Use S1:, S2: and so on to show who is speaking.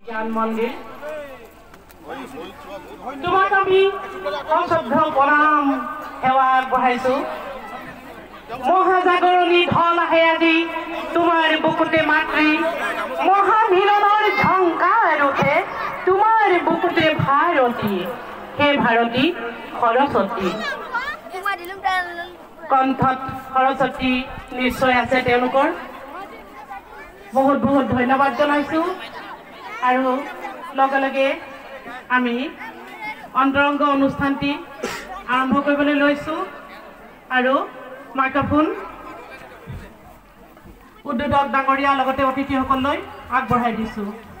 S1: জ্ঞান মন্দিৰ তোমাক আমি অশ্ৰদ্ধ প্ৰণাম সেৱা আগবঢ়াইছো মহাজাগৰণী ঢল আহে আজি তোমাৰ বুকুতে মাতৃ মহামিলনৰ ঝংকাৰ উঠে তোমাৰ বুকুতে ভাৰতী হে ভাৰতী সৰস্বতী কণ্ঠত সৰস্বতী নিশ্চয় আছে তেওঁলোকৰ বহুত বহুত ধন্যবাদ জনাইছো আৰু লগে লগে আমি অন্তৰংগ অনুষ্ঠানটি আৰম্ভ কৰিবলৈ লৈছো আৰু মাইক্ৰফোন উদ্বোধক ডাঙৰীয়া লগতে অতিথিসকললৈ আগবঢ়াই দিছো